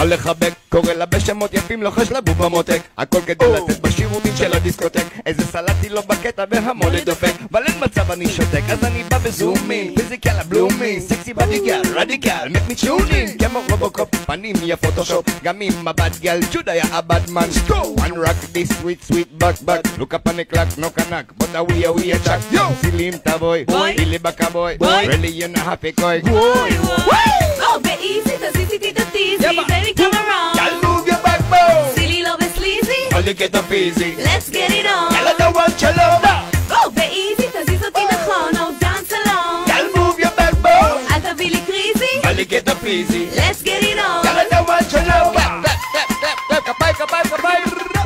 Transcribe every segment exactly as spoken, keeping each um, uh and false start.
בא לחבק, קורא לה בשמות יפים, לוחש לה בוב במותק, הכל כדי לצאת בשירותים של הדיסקוטק. איזה סלטי לו בקטע והמון לדופק, אבל אין מצב אני שותק, אז אני בא בזומין, פיזיקל הבלומין, סקסי בדיגל, רדיקל, מקמי צ'ונין, כמו רובוקופ, פנים יהיה פוטושופ, גם עם מבט גל, ג'וד היה הבדמן. One rock this sweet sweet back back, look up on the clock, no canuck, but a we a we a chat. סילי עם תבוי, סילי בקבוי, really you know happy koi. Oh באיזי, תזיזי תתתיזי, baby come around. Y'all move your backbone. סילי לא בסליזי, only get the easy. let's get it on. Y'all don't want your love. Oh באיזי, תזיז אותי נכון, oh dance along. Y'all move your backbone. אל תביא לי קריזי, only get the easy. let's get it on. Y'all don't want your love. כפיים, כפיים, כפיים.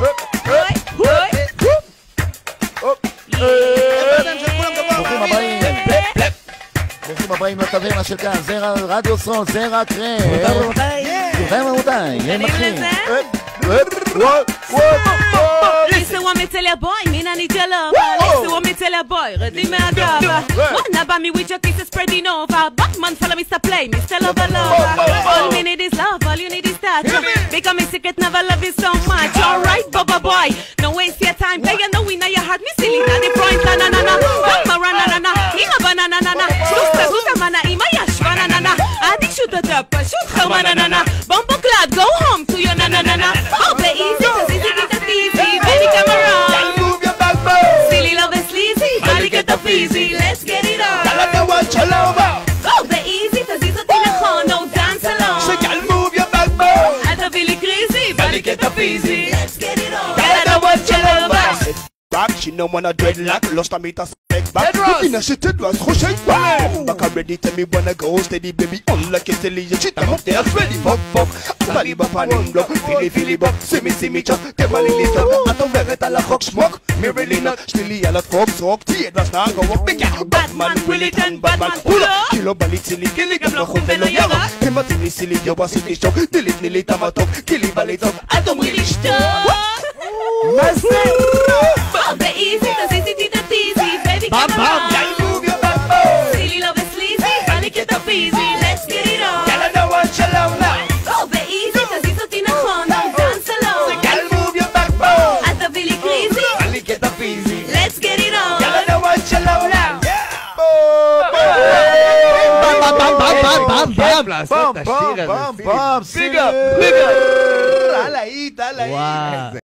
ברוכים הבאים, ברוכים הבאים לטברנה של כאן, זרע רדיו סרון, זרע קרם. תודה רבותיי, הם אחים. Listen what me tell ya boy, me nah need your love. Listen what me tell ya boy, ready me a gaba. Wanna buy me with your kisses spreading over. Batman follow Mister Play, Mister Lover Lover. All me need is love, all you need is touch. Because me secret never love you so much. Alright, Bubba boy, no waste your time. Play you know we know your heart, me silly na the point na na na na. Mama na na na, ima banana na na. Susta susta mana ima yashva na na na. Adi shoot the top, shoot khama na na na. Bumbo clad, go home to your na na na na. Oh baby, easy, get the easy, baby come around. Y'all move your backbone. Silly love is sleazy, body get the easy, let's get it on. Y'all don't want your love. Oh באיזי, תזיז אותי נכון, no dance along. So y'all move your backbone. אל תביא לי קריזי, body get the easy, let's get it on. Y'all don't want your love. Back, she no wanna dreadlock, lost a meter spec back. Looking at shit, it was who shake back. Back already, tell me wanna go steady, baby. Unlike it, silly, you shit, I'm up there, ready, fuck, fuck. Body bop and in block, feely, feely bop. See me, see me, chuck, get my lily top. I don't wear it, I like hawk smoke. Me really not, silly, I like folk, talk. Tea, it was not go up, big Batman, Willie, and Batman, pull up. Kilo, belly, silly, kill it, no hope, no yellow. Him a silly, silly, you was silly, show. Delete, nilly, tamato, kill it, belly, top. I don't really stop. Oh באיזי, תזיזי תתתיזי, baby come around. Y'all move your backbone. Silly love is sleazy, body get the easy, let's get it on. Y'all don't want your love now. Oh באיזי, תזיז אותי נכון, no dance along. Y'all move your backbone. אל תביא לי קריזי, Only get the easy. let's get it on. Y'all don't want your love now. פעם, פעם, פעם, פעם, ביג אפ, ביג אפ. הלאה, הלאה.